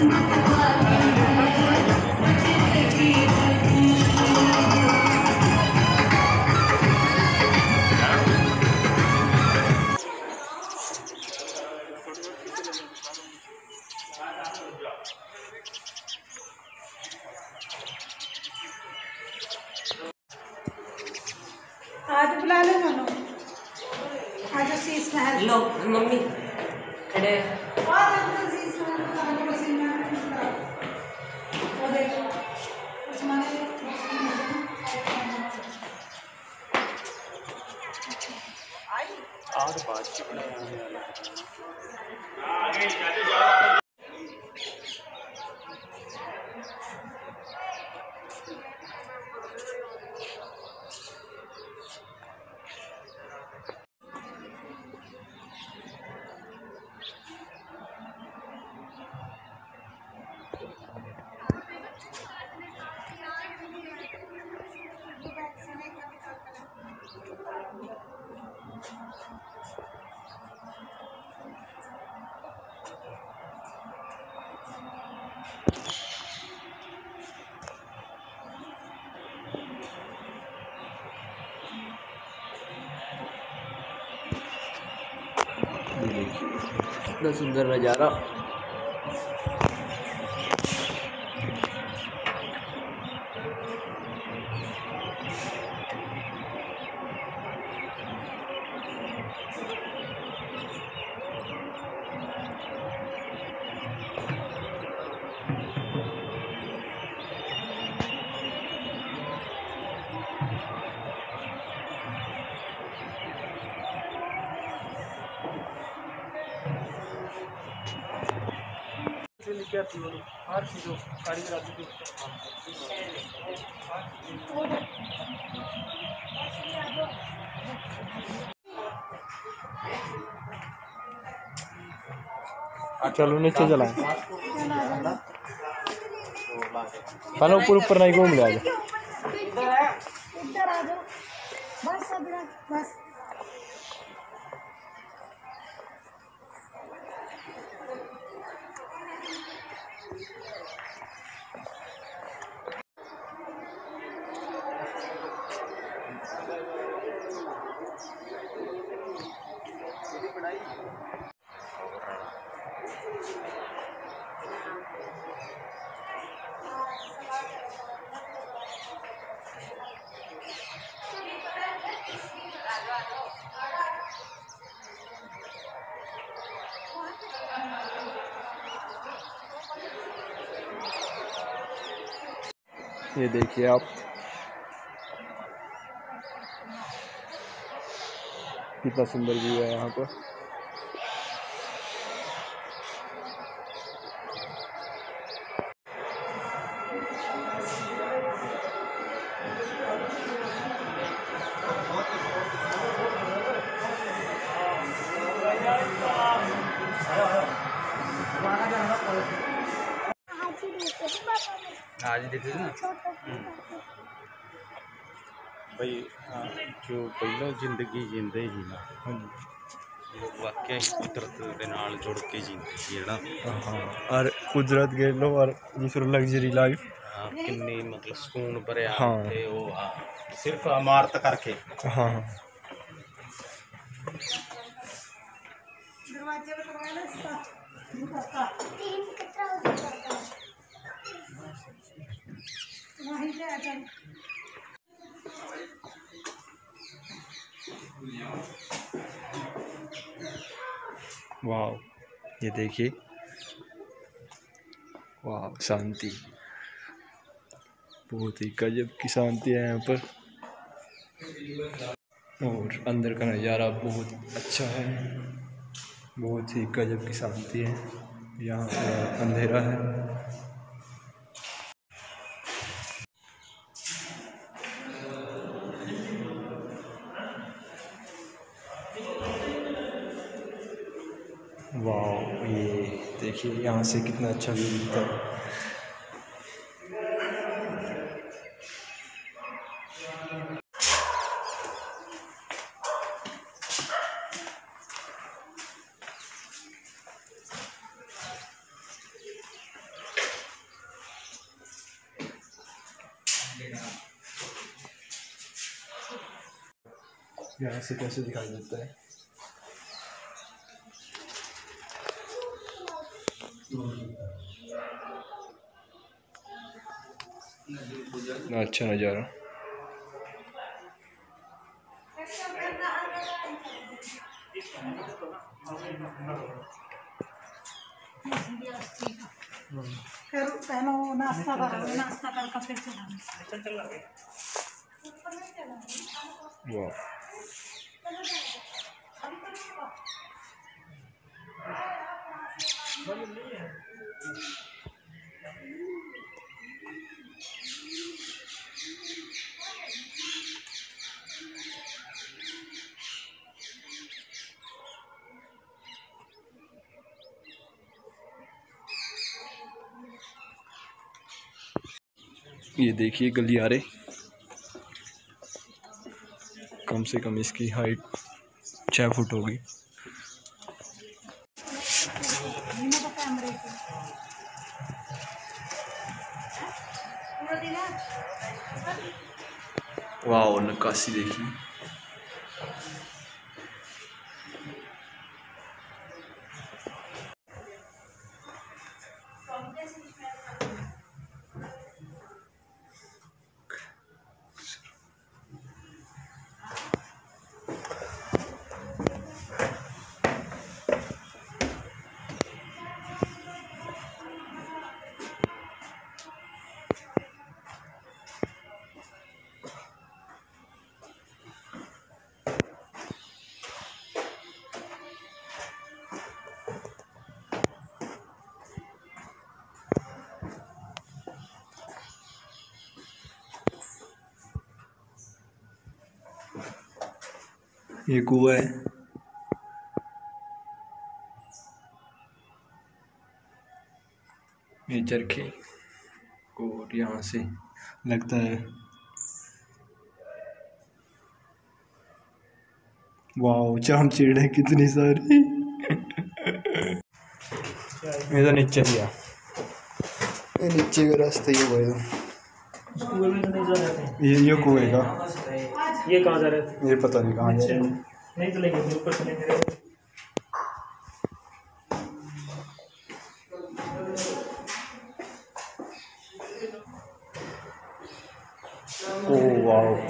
आज बुला लो दोनों। आज शीश महल लो मम्मी खड़े और बात कितना सुंदर नज़ारा। क्या थी वो हर चीज़ों कारीगर आदमी के चलो नीचे चला पहले ऊपर ऊपर नहीं घूम लिया इधर आ जाओ बस बस ये देखिए आप कितना सुंदर व्यू है यहाँ पर। आज देखे ना भाई जो पहलों जिंदगी जींदे ही ना वाकई कुदरत के नाल जुड़ के जींदे ही ना। हाँ और कुदरत के लो और दूसरा लग्जरी लाइफ किन्नी मतलब सुकून भरिया। हाँ ते वो सिर्फ इमारत करके। हाँ दरवाजे पे करवाना इसका वहीं से आ जाए। वाह ये देखिए वाह शांति बहुत ही गजब की शांति है यहाँ पर और अंदर का नज़ारा बहुत अच्छा है। बहुत ही गजब की शांति है। यहाँ पर अंधेरा है। वाह ये देखिए यहाँ से कितना अच्छा व्यू दिखता है। यहाँ से कैसे दिखाई देता है। अच्छा नज़ारा। फिर पहनो नाश्ता करो, नाश्ता करके फिर चलाना। वाह, ये देखिए गलियारे, कम से कम इसकी हाइट 6 फुट होगी। वाह, नक्काशी देखिए। ये कुआं है। ये चरखे और यहाँ से लगता है। वाह, चाम चिड़े कितनी सारी। ये तो नीचे गया, ये नीचे का रास्ता ये हुआ। ये कुएं का, ये कहाँ जा रहे थे? ये पता नहीं कहाँ जा रहे हैं। नहीं चलेंगे, ऊपर चलेंगे। ओह वाह,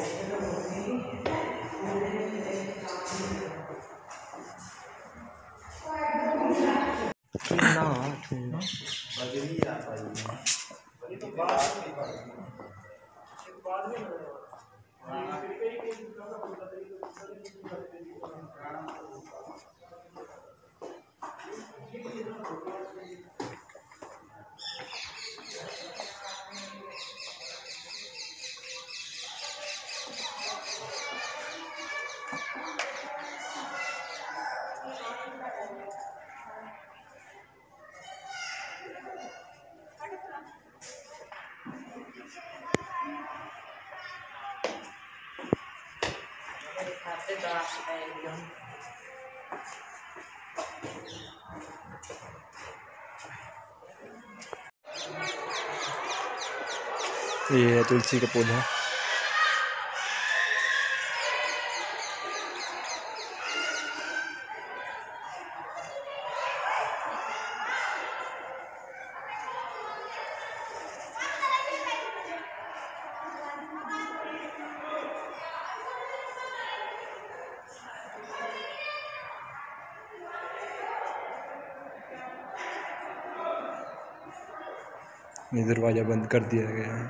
ये है तुलसी का पौधा। ये दरवाज़ा बंद कर दिया गया है।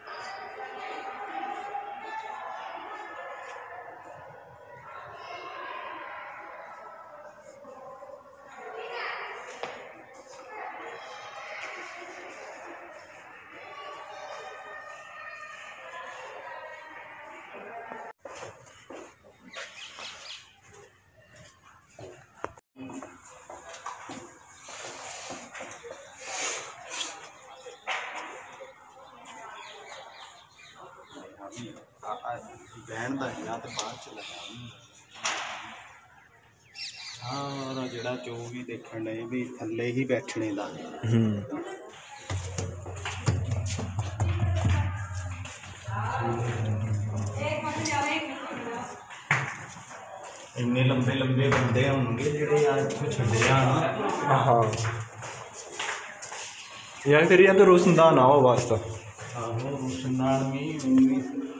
बहन का या तो बाद च लगा सारा जड़ा जो भी देखने भी थले ही बैठने का। इन्ने लंबे लंबे बंदे होंगे जेह्ड़े अज छड्डे आना। हाँ यार फिर यहाँ तो रोशनदान आओ वास्ता। आहो रोशनदान भी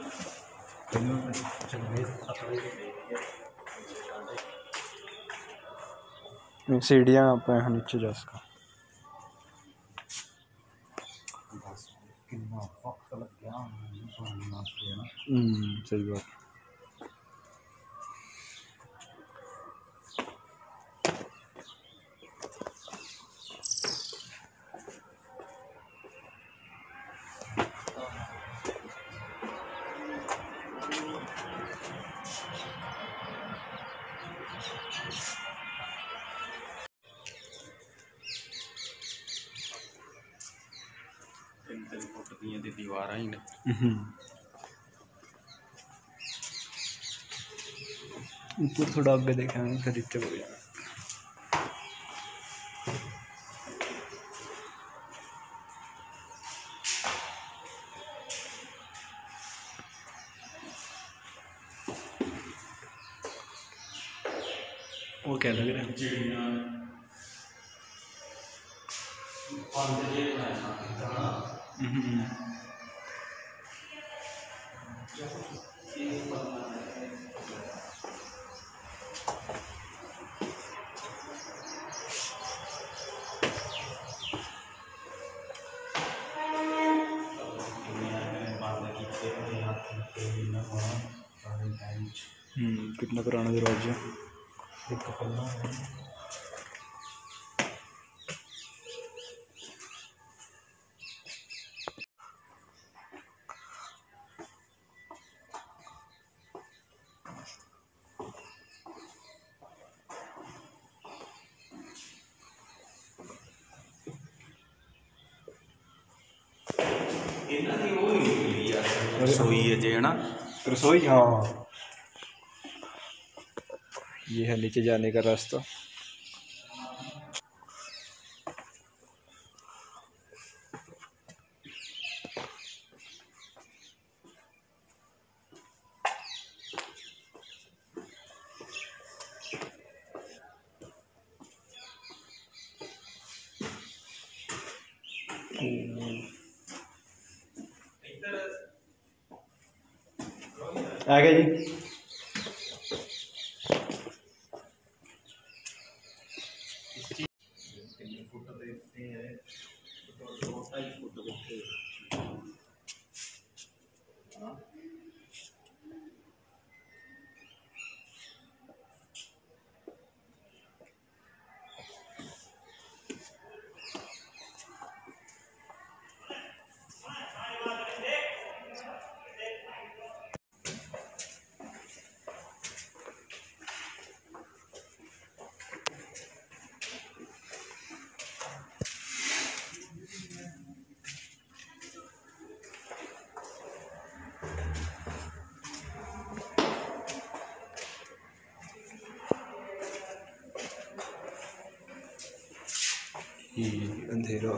सीढ़ियाँ आप यहाँ नीचे जा सका। सही बात। तीन फुट दियां ते दीवारां ही ने। ऊपर थोड़ा आगे देखा फिर नीचे हो गया। वो क्या लग रहा है? कितना पुराना दरवाजा। रसोई है जे है ना, रसोई। हाँ ये है नीचे जाने का रास्ता। आ गया जी। ये अंधेरा।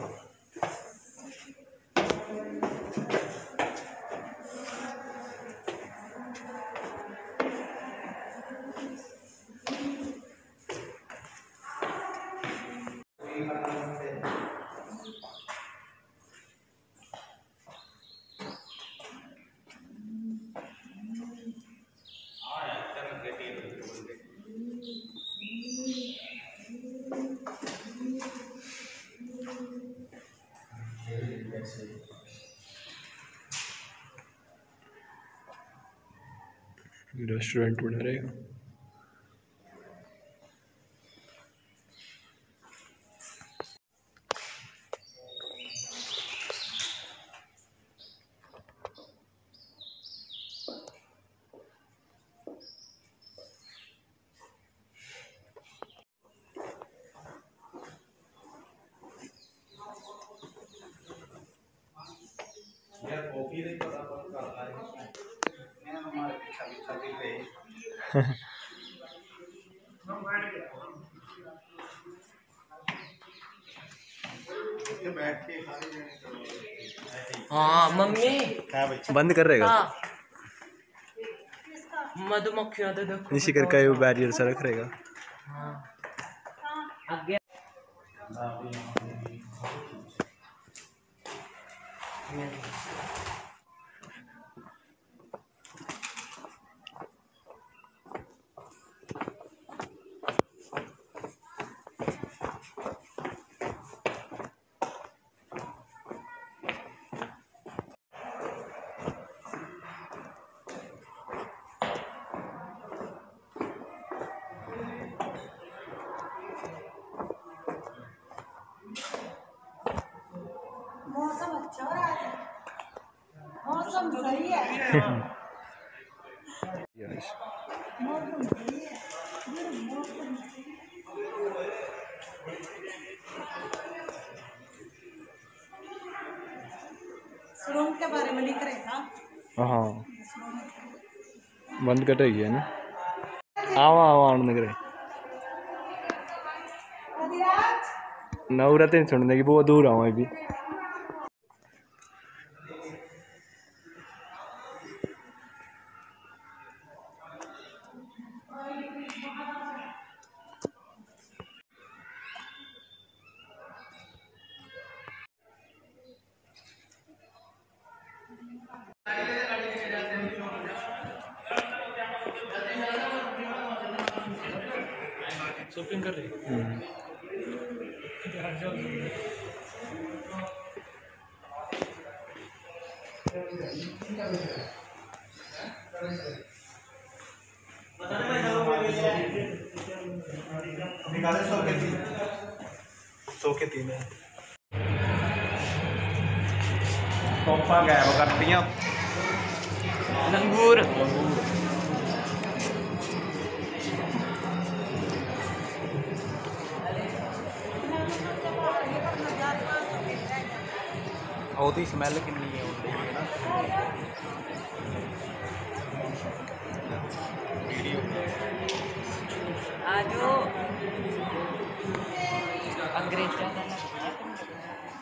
रेस्टोरेंट बना रहेगा। हाँ मम्मी बंद कर रहेगा। हाँ। मधुमक्खियों तो देखो इसी करके वो बैरियर सा रख रहेगा। हाँ आगे मौसम अच्छा हो रहा है, मौसम सही है, यस। मौसम सही है, मौसम सुरंग के बारे में लिख रहे था। हाँ बंद कर रही है ना। आवा आवा आने करे नवरत नहीं सुनने की बहुत दूर आऊँ अभी। शॉपिंग कर रही निकाले 100 के 3 है। टॉपा गैप करतियां लंगूर ਉਹਦੀ ਸਮੈਲ ਕਿੰਨੀ ਹੈ ਉਹਦੀ ਹੈ ਨਾ ਵੀਡੀਓ आज अंग्रेज